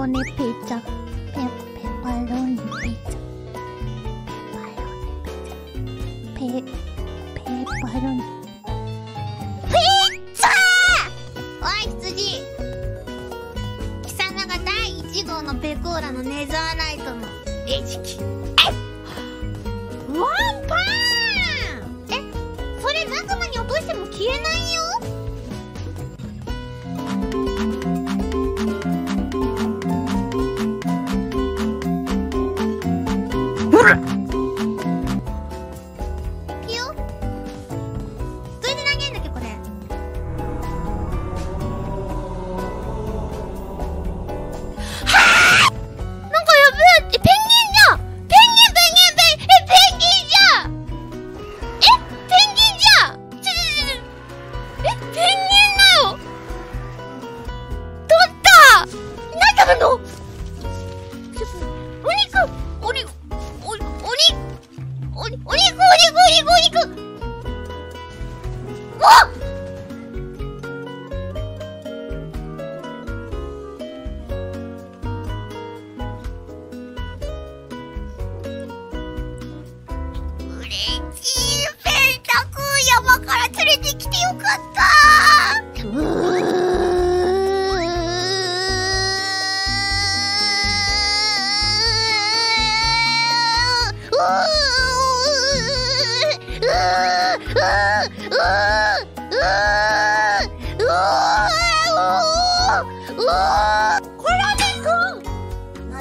ロネピザ、ペパロニピザ、ペパロニピザ。おい羊、貴様が第1号のペコーラのネザーライトの餌食。ワンパン。それマグマに落としても消えないよ。いくよ。それで投げんだっけこれ。はあ！なんかやべえ。ペンギンじゃん。ペンギンじゃん。ペンギンじゃん。ペンギンだよ。取った。何食べんの？お肉。わっ！嬉しい。ペンタくん山から連れてきてよかったコラネくん。何？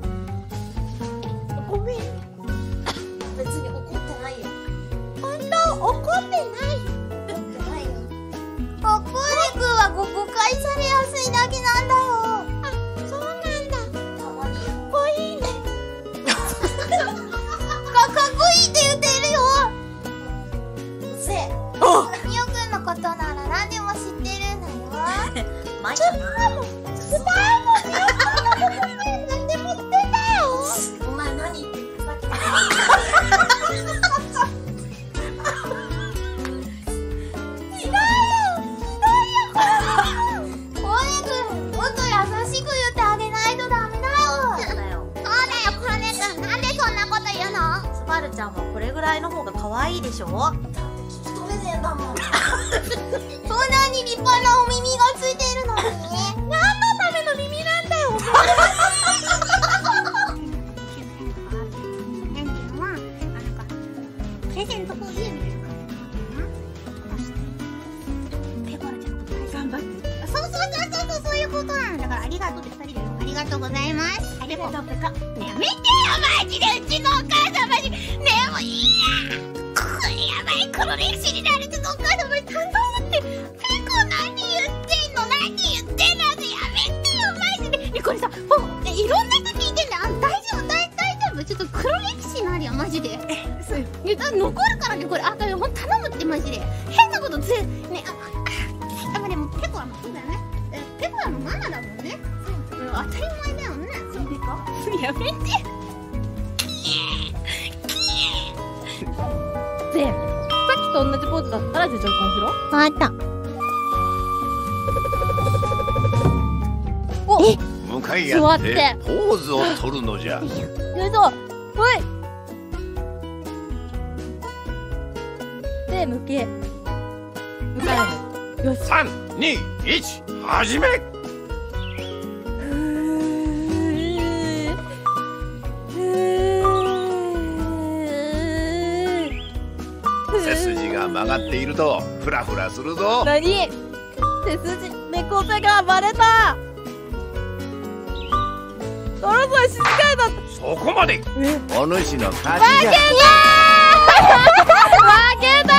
ごめん。別に怒ってないよ。本当怒ってない。怒ってないよ。コップネくんは誤解されやすいだけなんだよ。あ、そうなんだ。たまにかっこいいね。かっこいいって言ってるよ。うせえ。みおくんのことなら何でも知ってるんだよ。マジで。スターもみおくんのことなら何でも知ってんだよ。お前何言ってるかさっき。ひどいよ。コネくん、もっと優しく言ってあげないとダメだよ。そうだよ、コネくん、なんでそんなこと言うの？ スバルちゃんはこれぐらいの方が可愛いでしょ？だって聞き取れねえんだもん。 そんなに立派なお耳がついているのに何のための耳なんだよ。プレゼント欲しいみたいな感じでペコラちゃんのこと頑張って。そういうことなんだから、ありがとうって2人でありがとうございます。ありがとうペコ。ねえやめてよマジで。うちのお母さんマジねえもういいや。これやばい。黒歴史になる。うちのお母さんマジ頼むって。ペコ何言ってんの？やめてよマジで。これさ、いろんな人聞いてんだよ。大丈夫。ちょっと黒歴史になるよマジで。残るからねこれ。ほんと頼むってマジで。変なことね。でもペコラもそうだよね。ペコラのママだもんね。当たり前だよね。そうでか。やめて。 で、さっきと同じポーズだったらじゃあジョイコン振ろう。 わかった。 おっ向かい合ってポーズを取るのじゃ。 よいしょ。ほい。で、向かえる。よし。 3、2、1、始め。背筋が曲がっているとフラフラするぞ。 なに？背筋猫背がバレた。そろそろ静かになった。 そこまで。お主の勝ちじゃ。 負けた。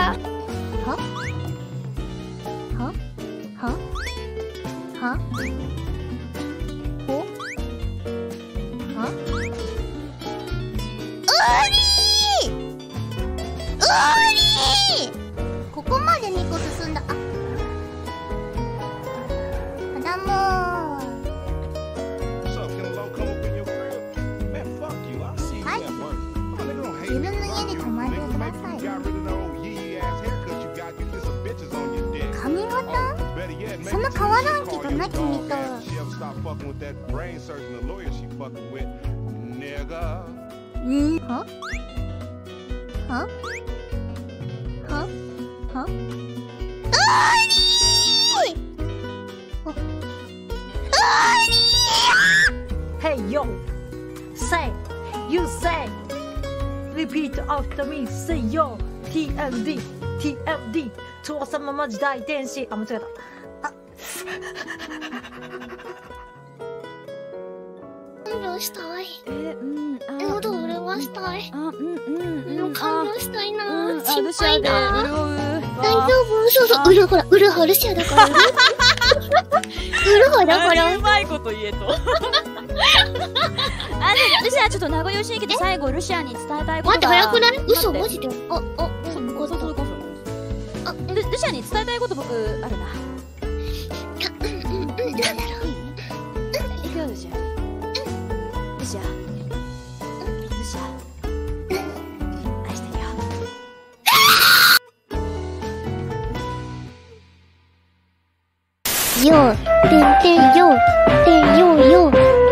ここまで2個進んだ。自分の家に泊まってください。髪型？そんな変わらんけどね。 な君と。はははは Hey yo, say, you say, repeat after me, say yo, TMD, TMD, 調査ママ時代天使。あ、間違えた。 感情したい。喉潤ましたい。感動したいな。心配だ。大丈夫？そうそう、ほら、ウルハルシアだから。ウルハだから。 うまいこと言えと。ルシアちょっと名残惜しいけど最後ルシアに伝えたいことが。待って早くない？嘘マジで。そうルシアに伝えたいこと僕あるな。 なんだろう。 いくよルシア。ルシア。愛してるよ。 よ、てんてんよ、てんよよ。